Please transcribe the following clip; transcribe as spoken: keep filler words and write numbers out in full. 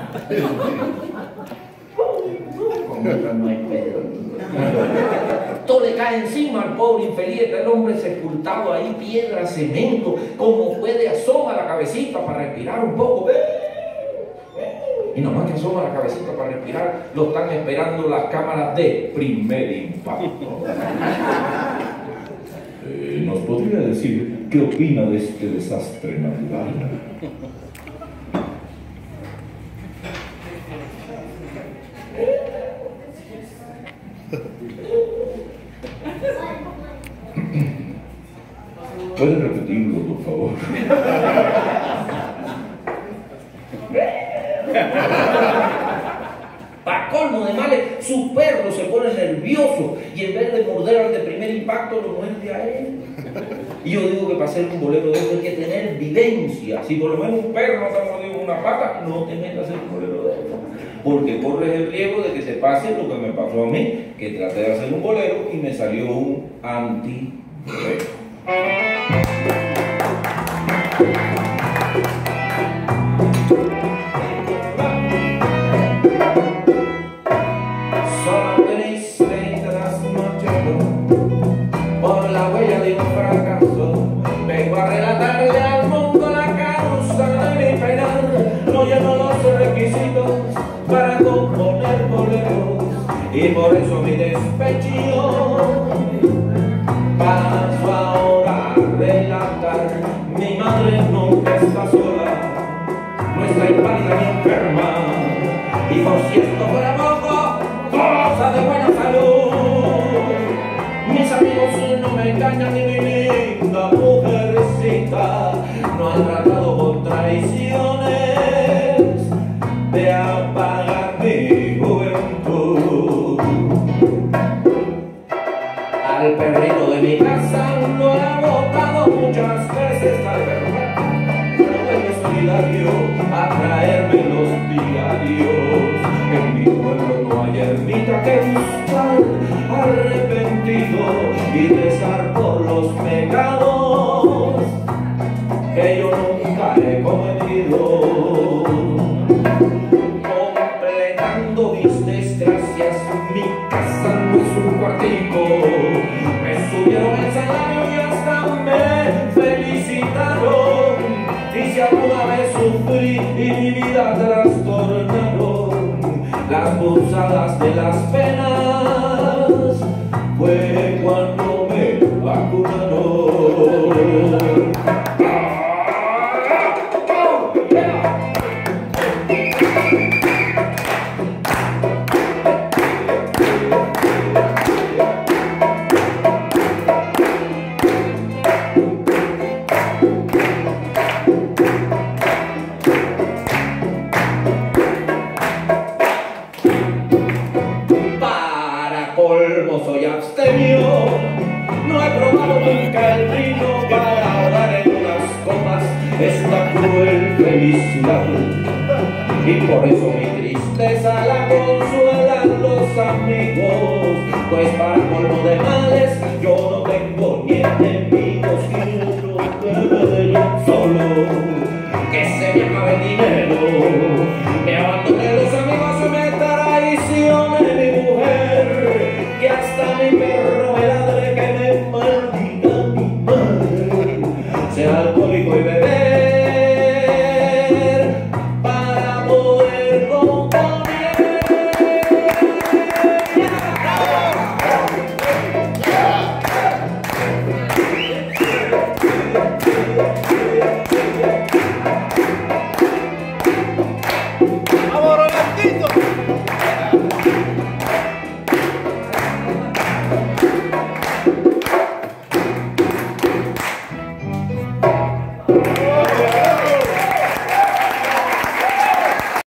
No hay pedo. Todo le cae encima al pobre infeliz, está el hombre sepultado ahí, piedra, cemento, como puede asoma la cabecita para respirar un poco. Y nomás que asoma la cabecita para respirar, lo están esperando las cámaras de primer impacto. Eh, ¿Nos podría decir qué opina de este desastre natural? ¿Pueden repetirlo, por favor? Para colmo de males, su perro se pone nervioso y en vez de morder al de primer impacto, lo muerde a él. Y yo digo que para hacer un bolero de eso hay que tener vivencia. Si por lo menos un perro no te ha mordido una pata, no te metas a hacer un bolero de eso. Porque corres el riesgo de que se pase lo que me pasó a mí, que traté de hacer un bolero y me salió un anti-bolero. Solo triste tras noche por la huella de un fracaso, vengo a relatarle al mundo la causa de mi pena. No lleno los requisitos para componer boleros y por eso mi despecho paso ahora a relatar. Mi madre nunca está sola, nuestra inválida ni enferma, y por si esto fuera poco, cosa de buena salud. Mis amigos no me engañan ni mi linda mujercita no han tratado con traiciones de apagar mi juventud. Al perrito de mi casa lo he botado muchas veces al verlo, pero es solidario a traerme los diarios. En mi pueblo no hay ermita que buscar arrepentido y rezar por los pecados que yo nunca he cometido. Completando mis desgracias, mi casa no es un cuartico. Me subieron el salario y hasta me felicitaron. Y si alguna vez sufrí y mi vida trastornaron las punzadas de las penas, fue cuando me vacunaron. Colmo soy abstemio, no he probado nunca el vino para ahogar en unas copas esta cruel felicidad. Y por eso mi tristeza la consuelan los amigos, pues para colmo de males yo no tengo ni enemigos. Y uno que me den solo, que se me acabe el dinero.